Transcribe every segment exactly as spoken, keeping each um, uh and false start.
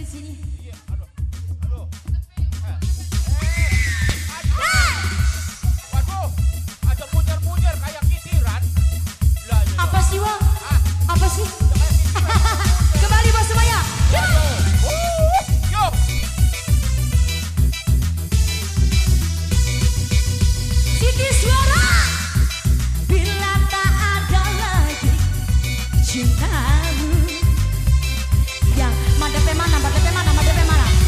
sini. Iya, aduh, aduh. Eh, Ah! waduh, ada munyar-munyar kayak kitiran. Lah, ya, Apa ya. sih, Wang? Ah, Apa sih? kayak kitiran. Kembali bos semuanya. Yuk. Uh, yuk. Siti Suara. Bila tak ada lagi cintamu. Yang madep mana, madep mana, madep mana?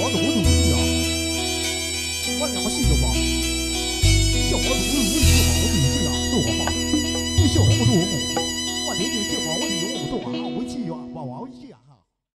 多努力呀！我了解了吧？小我努力是好的女婿啊，是我哈，你小我努力。